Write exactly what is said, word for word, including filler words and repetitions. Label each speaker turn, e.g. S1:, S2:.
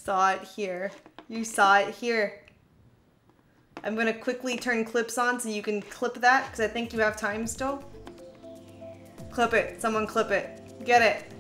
S1: saw it here. You saw it here. I'm gonna quickly turn clips on so you can clip that, because I think you have time still. Clip it. Someone clip it. Get it.